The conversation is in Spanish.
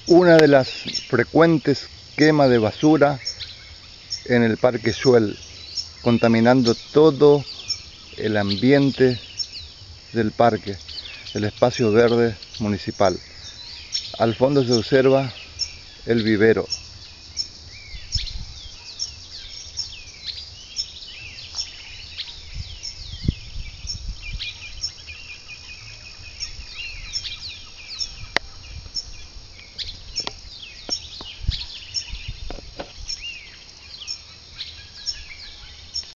una de las frecuentes quemas de basura en el Parque Güell, contaminando todo el ambiente del parque, el espacio verde municipal. Al fondo se observa el vivero.